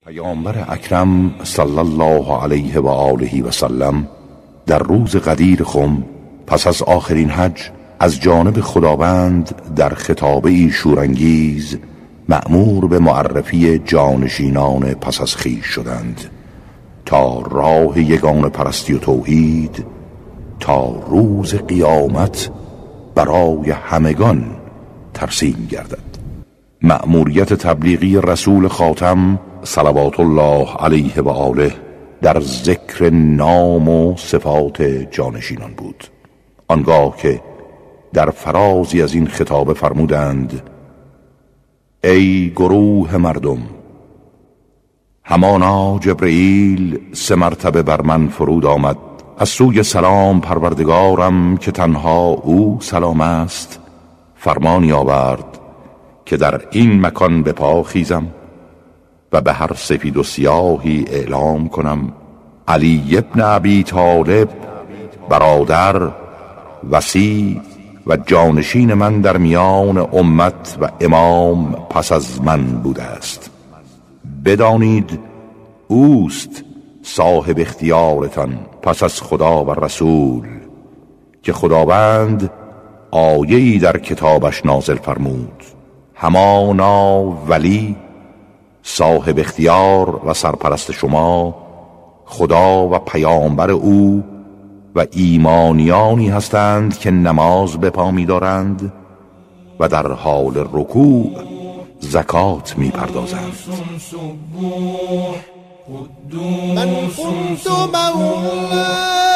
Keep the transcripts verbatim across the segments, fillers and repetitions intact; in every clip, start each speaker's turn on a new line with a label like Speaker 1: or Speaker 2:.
Speaker 1: پیامبر اکرم صلی الله علیه و آله و سلم در روز غدیر خم پس از آخرین حج از جانب خداوند در خطابه‌ای شورانگیز مأمور به معرفی جانشینان پس از خویش شدند تا راه یگانه پرستی و توحید تا روز قیامت برای همگان ترسیم گردد. مأموریت تبلیغی رسول خاتم صلوات الله علیه و آله در ذکر نام و صفات جانشینان بود، آنگاه که در فرازی از این خطابه فرمودند: ای گروه مردم، همانا جبرئیل سه مرتبه بر من فرود آمد از سوی سلام پروردگارم که تنها او سلام است، فرمانی آورد که در این مکان به پا خیزم و به هر سفید و سیاهی اعلام کنم علی ابن ابی طالب برادر، وصی و جانشین من در میان امت و امام پس از من بوده است. بدانید اوست صاحب اختیارتان پس از خدا و رسول که خداوند آیه‌ای در کتابش نازل فرمود: همانا ولی صاحب اختیار و سرپرست شما خدا و پیامبر او و ایمانیانی هستند که نماز به پا می دارند و در حال رکوع زکات می پردازند.
Speaker 2: من كنت مولا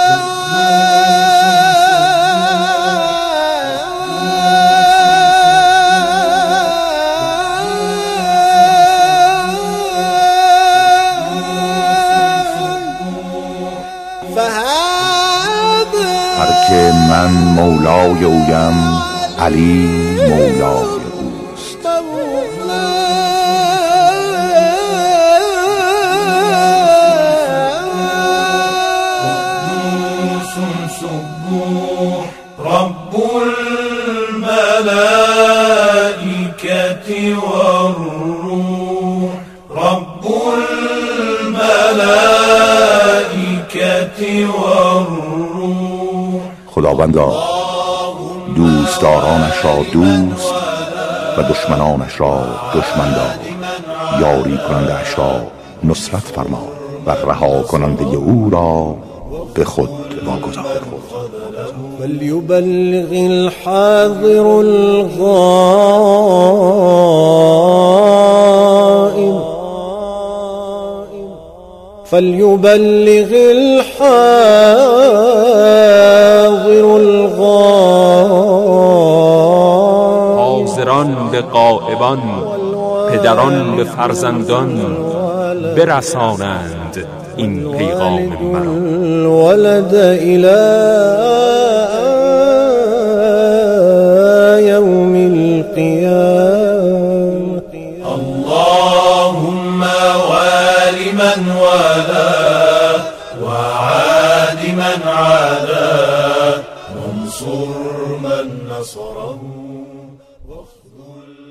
Speaker 1: هر که من مولای اویم علی مولای اوست.
Speaker 3: رب الملائكة والروح رب الملائكة والروح
Speaker 1: خداوندا دوستدارانش را دوست و دشمنانش را دشمن دار، یاری کنندش را نصرت فرما و رها کننده او را به خود واگذار.
Speaker 2: فليبلغ الحاضر الغائب فليبلغ الحاضر الغائب
Speaker 4: حاضران به غائبان، پدران به فرزندان برسانند این پیغام مرا.
Speaker 2: ولد الى يوم القيامة
Speaker 3: اللهم وال من والاه وعاد من عاداه وانصر من نصره واخذل